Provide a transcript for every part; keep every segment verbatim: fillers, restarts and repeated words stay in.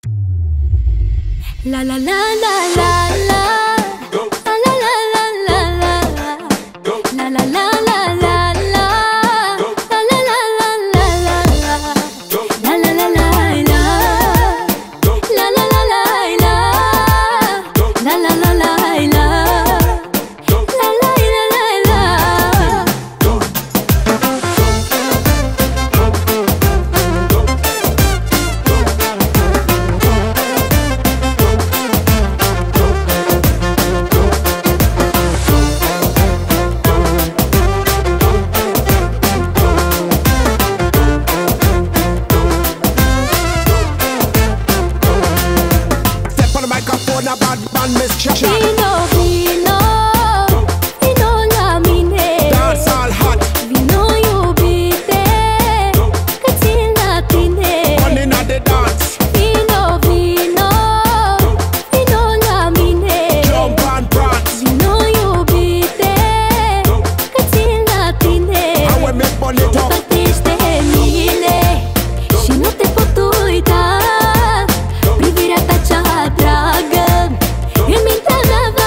La la la la la la. La la la la la la. La la la la la la. La la la la la la. La la la la la. La la la la la. La la la la la. Vino, vino, vino la mine. Dance all hot. Vino iubite, că țin la tine. One in the dance. Vino, vino, vino la mine. Jump and prance. Vino iubite, că țin la tine. I will make money talk. Pătește mine și nu te pot uita. Privirea ta cea dragă în mintea mea va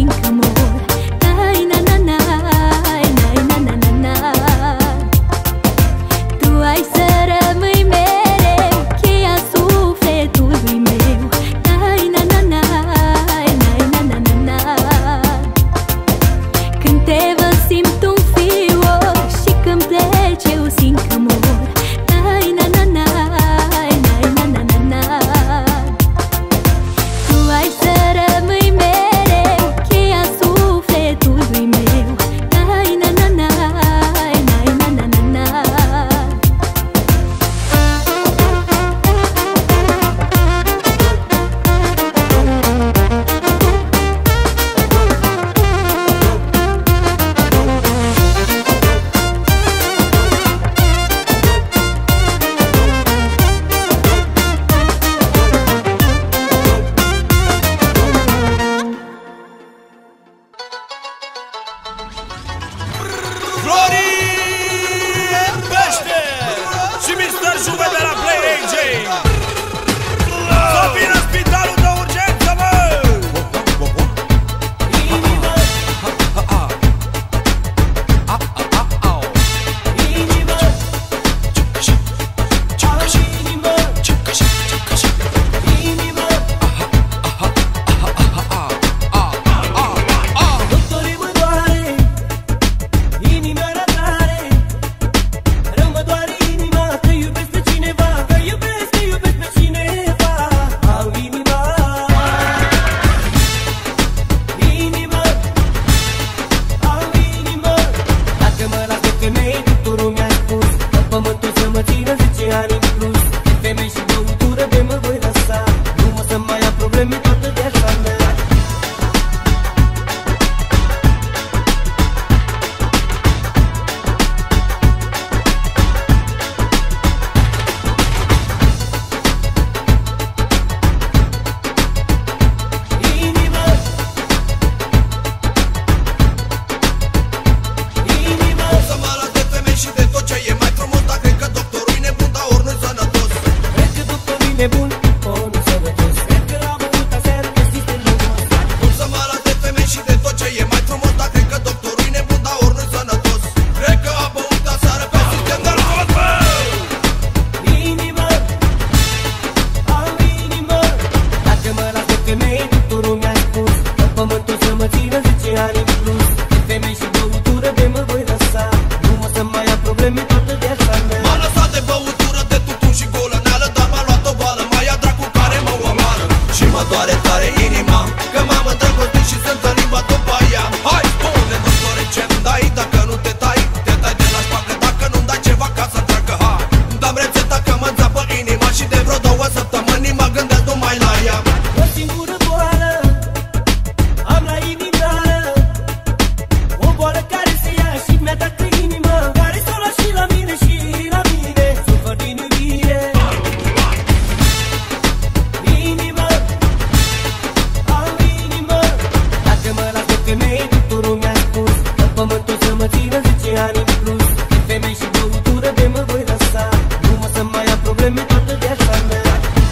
simt că mor. Nai, na, na, na, nai, na, na, na, na. Tu ai să rămâi mereu cheia sufletului meu. Nai, na, na, na, nai, na, na, na, na. Când te văd simt un fior și când pleci eu simt că mor. Nai, na, na, na, nai, na, na, na, na. Tu ai să rămâi mereu cheia sufletului meu. Nai, na, na, na, nai, na, na, na, na. Florin Pește și mister Juve de la Play A J să vină spitalul de urgență, mă! Inimă, inimă, inimă, doctorii mă doare, inima rătare, rău mă doare inima, că iubesc pe cineva, că iubesc, că iubesc pe cineva. Au inima, inima, au inima. Dacă mă las de femei, doctorul mi-a spus că pământul să mă țină zece ani în plus. De femei și băutură de mă voi lăsa, nu mă să mai am probleme toată viața mea. Inimă, inimă. Să mă las de femei și de tot ce e mai frumos, dar cred că doctorul e nebun, dar ori nu-i sănătos. Cred că doctorul e nebun, o nu sănătos. Cred că l-a băut aseară pe sistemul nostru. Cum să mă las de femei și de tot ce e mai frumos, dar cred că doctorul e nebun, dar ori nu-i sănătos. Cred că a băut aseară pe sistem de alcool, bă! Inimă, au inimă. Dacă mă las de femei, doctorul mi-a spus că pământul să mă țină zece ani în plus. De femei și băutură de mă voi lăsa, nu mă să mai am probleme toată viața mea. M-a lăsat de băutură, de tutun și golăneală, dar m-a luat o boală, mai ia dracu care mă omoară. Și mă doare tare inima, că m-am îndrăgostit și sunt în limba după ea. Hai, spune, doctore, ce-mi dai dacă nu te tai? Te tai de la șpacă dacă nu-mi dai ceva ca să treacă. Hai, dăm rețeta că mă înțapă inima și de vreo două săptămâni mă gândesc numai la ea. O singură boală am la inimioară, o boală care se ia și mi-atacă inima, care s-o lua și la mine și la mine, sufăr din iubire. Inimă, au inimă. Dacă mă las de femei, doctorul mi-a spus că pământul să mă țină zece ani în plus. De femei și băutură de mă voi lăsa, nu mă să mai am probleme toată viața mea.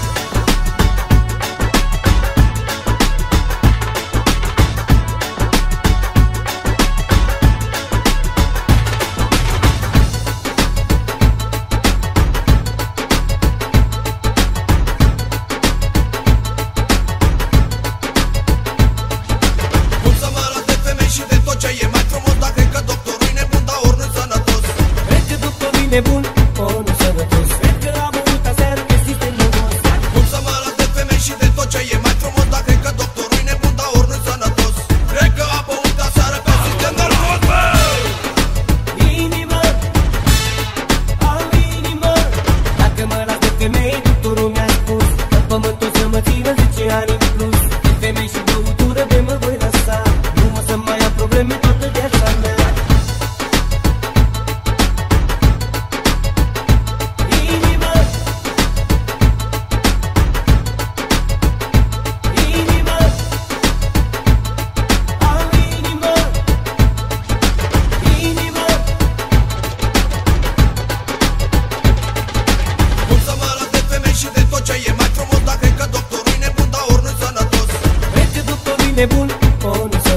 Cum să mă las de femei și de tot ce e mai frumos, dar cred că doctorul e nebun, dar ori nu-i sănătos. Cred că doctorul e nebun, o nu sănătos. Cred că l-a băut aseară pe sistemul nostru. Cum să mă las de femei și de tot ce e mai frumos, dar cred că doctorul e nebun, dar ori nu-i sănătos. Cred că a băut aseară pe sistem de alcool, bă! Inimă, au inimă. Dacă mă las de femei, doctorul mi-a spus că pământul să mă țină zece ani în plus. De femei și băutură de mă voi lăsa, nu mă să mai am probleme toată viața mea.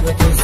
sănătos.